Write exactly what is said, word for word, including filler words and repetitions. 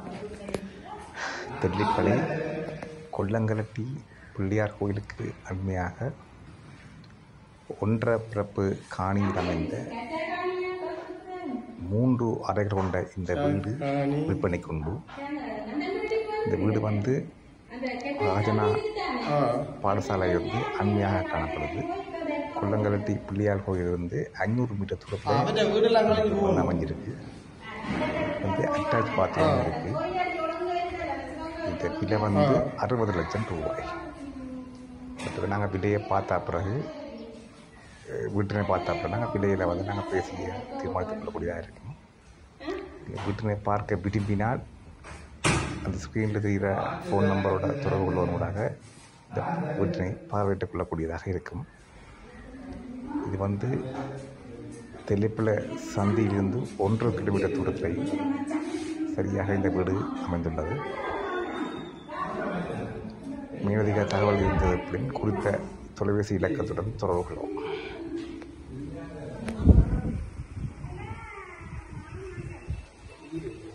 தெல்லிப்பளை கொல்லங்கலட்டி பிள்ளையார் கோயிலுக்கு அண்மையாக ஒன்றரை பிறப்பு காணியில் அமைந்த மூன்று அறைகள் கொண்ட இந்த வீடு விற்பனைக்கு உண்டு. இந்த வீடு வந்து ராஜனா பாடசாலையிலிருந்து அண்மையாக காணப்படுது. கொல்லங்கலட்டி பிள்ளையார் கோயிலிருந்து ஐநூறு மீட்டர் தூரத்தில் அமைஞ்சிருக்கு. வந்து அட்டாச் பாத்ரூம் இருக்கு. இந்த விலை வந்து அறுபது லட்சம் ரூபாய். மற்றது நாங்கள் விலையை பார்த்தா பிறகு வீட்டினை பார்த்தா பிறகு நாங்கள் விலையில் வந்து நாங்கள் பேசி தீர்மானித்துக் கொள்ளக்கூடியதாக இருக்கும். வீட்டினை பார்க்க விரும்பினால் அந்த ஸ்க்ரீனில் தெரிகிற ஃபோன் நம்பரோட தொடர்பு கொள்வதனூடாக இந்த வீட்டினை பார்வையிட்டுக் கொள்ளக்கூடியதாக இருக்கும். இது வந்து தெல்லிப்பளை சந்தியிலிருந்து ஒன்றரை கிலோமீட்டர் தூரத்தில் சரியாக இந்த வீடு அமைந்துள்ளது. மேலதிக தகவல் இருந்ததற்பின் குறித்த தொலைபேசி இலக்கத்துடன் தொடர்பு கொள்வோம். இது